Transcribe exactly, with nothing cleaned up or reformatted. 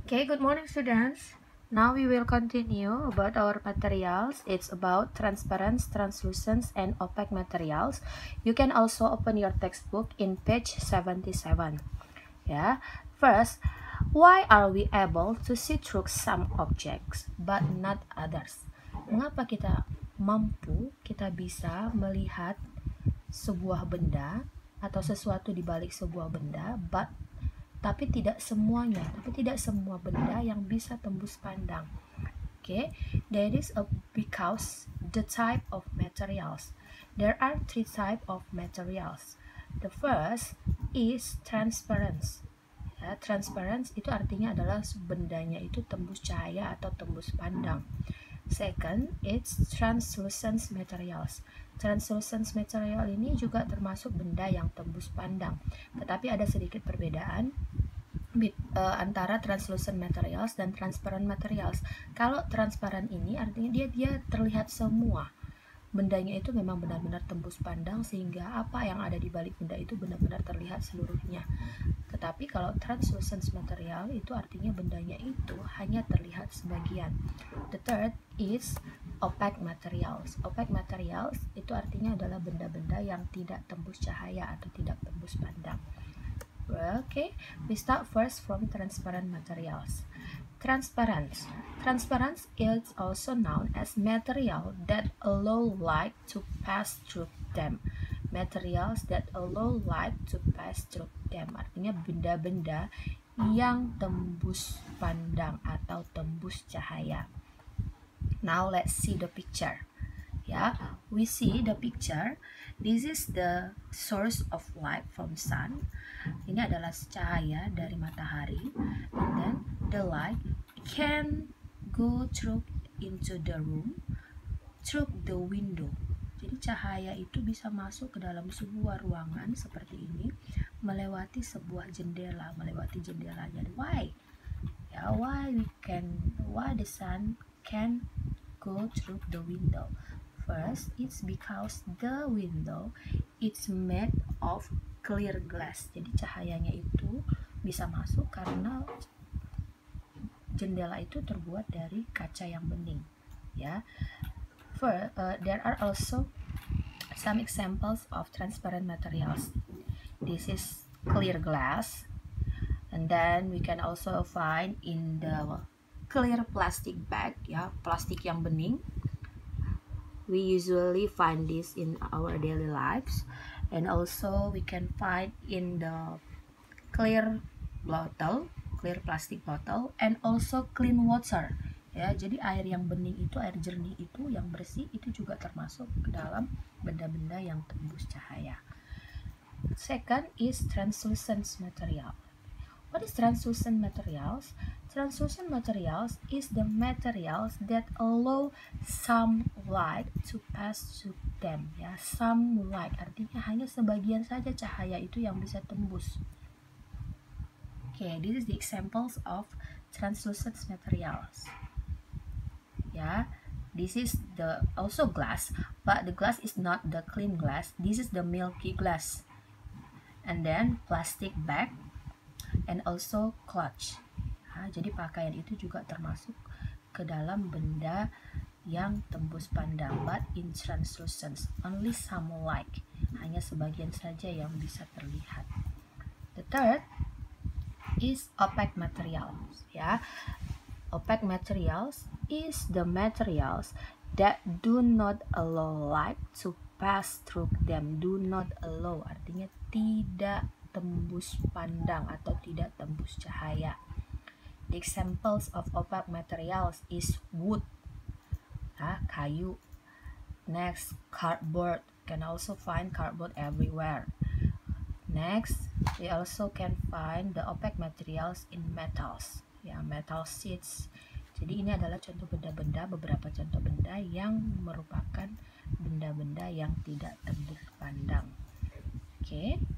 Okay, good morning students. Now we will continue about our materials. It's about transparent, translucent, and opaque materials. You can also open your textbook in page seventy-seven. Yeah. First, why are we able to see through some objects but not others? Mengapa kita mampu, kita bisa melihat sebuah benda atau sesuatu di balik sebuah benda, but tapi tidak semuanya, tapi tidak semua benda yang bisa tembus pandang. Okay, that is a because the type of materials. There are three type of materials. The first is transparent. Ya, transparent itu artinya adalah bendanya itu tembus cahaya atau tembus pandang. Second, it's translucent materials. Translucent material ini juga termasuk benda yang tembus pandang, tetapi ada sedikit perbedaan uh, antara translucent materials dan transparent materials. Kalau transparan ini artinya dia dia terlihat semua. Bendanya itu memang benar-benar tembus pandang sehingga apa yang ada di balik benda itu benar-benar terlihat seluruhnya. Tetapi kalau translucent material itu artinya bendanya itu hanya terlihat sebagian. The third is opaque materials. Opaque materials itu artinya adalah benda-benda yang tidak tembus cahaya atau tidak tembus pandang. Okay, we start first from transparent materials. Transparent. Transparent is also known as material that allow light to pass through them. Materials that allow light to pass through them. Artinya benda-benda yang tembus pandang atau tembus cahaya. Now let's see the picture. Yeah, we see the picture. This is the source of light from sun. Ini adalah cahaya dari matahari, and then the light can go through into the room through the window. Jadi cahaya itu bisa masuk ke dalam sebuah ruangan seperti ini melewati sebuah jendela, melewati jendela. Jadi why? Ya, why we can, why the sun can go through the window? First, it's because the window it's made of clear glass. Jadi cahayanya itu bisa masuk karena jendela itu terbuat dari kaca yang bening. Ya, For, uh, there are also some examples of transparent materials. This is clear glass, and then we can also find in the clear plastic bag. Ya, plastik yang bening. We usually find this in our daily lives, and also we can find in the clear bottle, clear plastic bottle, and also clean water. Ya, jadi air yang bening itu, air jernih itu, yang bersih itu juga termasuk ke dalam benda-benda yang tembus cahaya. Second is translucent material. What is translucent materials? Translucent materials is the materials that allow some light to pass through them. Ya, some light artinya hanya sebagian saja cahaya itu yang bisa tembus. Okay, this is the examples of translucent materials. Yeah, this is the also glass, but the glass is not the clean glass. This is the milky glass, and then plastic bag, and also clutch. Nah, jadi pakaian itu juga termasuk ke dalam benda yang tembus pandang, but in translucent, only some light, hanya sebagian saja yang bisa terlihat. The third is opaque materials. Ya, opaque materials is the materials that do not allow light to pass through them. Do not allow artinya tidak tembus pandang atau tidak tembus cahaya. The examples of opaque materials is wood, ah, kayu. Next, cardboard. Can also find cardboard everywhere. Next, we also can find the opaque materials in metals. Ya, metal sheets. Jadi ini adalah contoh benda-benda, beberapa contoh benda yang merupakan benda-benda yang tidak tembus pandang. Oke. Okay.